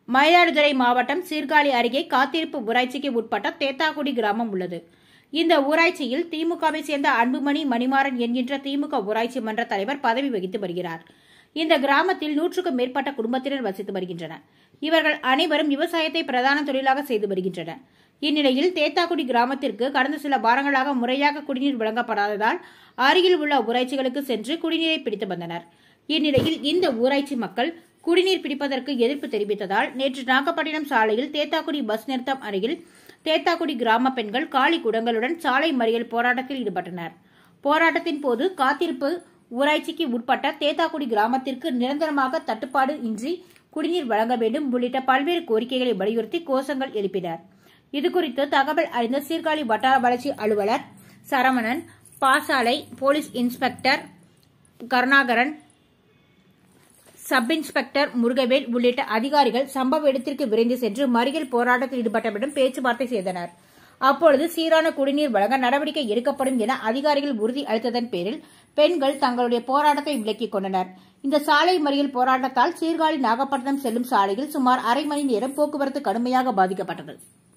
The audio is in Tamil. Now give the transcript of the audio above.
மயிலாடுதுறை மாவட்டம் சீர்காழி அருகே காத்திருப்பு ஊராட்சிக்கு உட்பட்ட தேத்தாக்குடி கிராமம் உள்ளது. இந்த ஊராட்சியில் திமுகவை சேர்ந்த அன்புமணி மணிமாறன் என்கின்ற திமுக ஊராட்சி மன்ற தலைவர் பதவி வகித்து வருகிறார். இந்த கிராமத்தில் 100க்கும் மேற்பட்ட குடும்பத்தினர் வசித்து வருகின்றனர். இவர்கள் அனைவரும் விவசாயத்தை பிரதான தொழிலாக செய்து வருகின்றனர். இந்நிலையில் தேத்தாக்குடி கிராமத்திற்கு கடந்த சில வாரங்களாக முறையாக குடிநீர் வழங்கப்படாததால் அருகில் உள்ள ஊராட்சிகளுக்கு சென்று குடிநீரை பிடித்து வந்தனர். இந்நிலையில் இந்த ஊராட்சி மக்கள் குடிநீர் பிடிப்பதற்கு எதிர்ப்பு தெரிவித்ததால் நேற்று நாகப்பட்டினம் சாலையில் தேத்தாக்குடி பஸ் நிறுத்தம் அருகில் தேத்தாக்குடி கிராம பெண்கள் காலி குடங்களுடன் சாலை மறியல் போராட்டத்தில் ஈடுபட்டனர். போராட்டத்தின் போது காத்திருப்பு ஊராட்சிக்கு உட்பட்ட தேத்தாக்குடி கிராமத்திற்கு நிரந்தரமாக தட்டுப்பாடு இன்றி குடிநீர் வழங்க வேண்டும் உள்ளிட்ட பல்வேறு கோரிக்கைகளை வலியுறுத்தி கோஷங்கள் எழுப்பினர். இதுகுறித்து தகவல் அறிந்த சீர்காழி வட்டார வளர்ச்சி அலுவலர் Saravanan, Pasalai police inspector Karunakaran, sub inspector Murugavel உள்ளிட்ட அதிகாரிகள் சம்பவ இடத்திற்கு விரைந்து சென்று மறியல் போராட்டத்தில் ஈடுபட்டவரிடம் பேச்சுவார்த்தை செய்தனர். அப்பொழுது சீரான குடிநீர் வழங்க நடவடிக்கை எடுக்கப்படும் என அதிகாரிகள் உறுதி அளித்ததன் பேரில் பெண்கள் தங்களுடைய போராட்டத்தை விலக்கிக் கொண்டனர். இந்த சாலை மறியல் போராட்டத்தால் சீர்காழி நாகப்பட்டினம் செல்லும் சாலையில் சுமார் அரை மணி நேரம் போக்குவரத்து கடுமையாக பாதிக்கப்பட்டது.